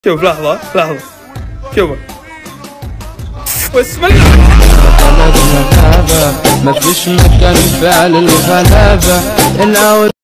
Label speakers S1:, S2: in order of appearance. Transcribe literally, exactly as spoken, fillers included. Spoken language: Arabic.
S1: شوف لحظة لحظة شوف بسم الله.
S2: ما فيش مكان فعل الغلابة.